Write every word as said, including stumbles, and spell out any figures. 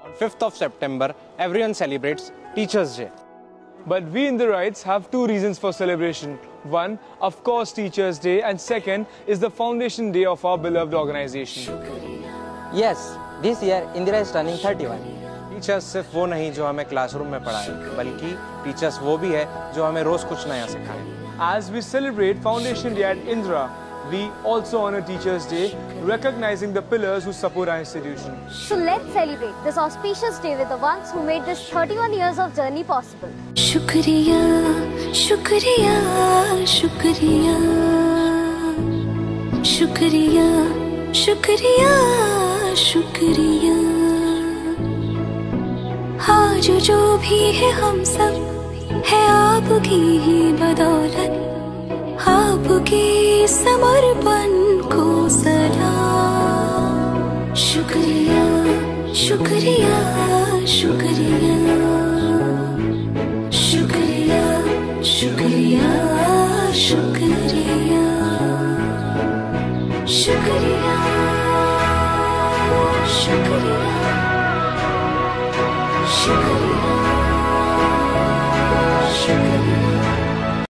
On fifth of September, everyone celebrates Teachers' Day. But we in the Rights have two reasons for celebration. One, of course, Teachers' Day, and second is the foundation day of our beloved organization. Yes, this year Indira is turning thirty-one. Teachers सिर्फ वो नहीं जो हमें classroom में पढ़ाए, बल्कि teachers वो भी है जो हमें रोज कुछ नया सिखाए. As we celebrate Foundation Day at Indira, we also honor Teachers' Day, recognizing the pillars who support our institution. So let's celebrate this auspicious day with the ones who made this thirty-one years of journey possible. Shukriya, shukriya, shukriya, shukriya, shukriya, shukriya. आज जो भी है हम सब है आपकी ही बदौलत, आपके समर्पण को सलाम. शुक्रिया, शुक्रिया, शुक्रिया, शुक्रिया, शुक्रिया, शुक्रिया, शुक्रिया, शुक्रिया.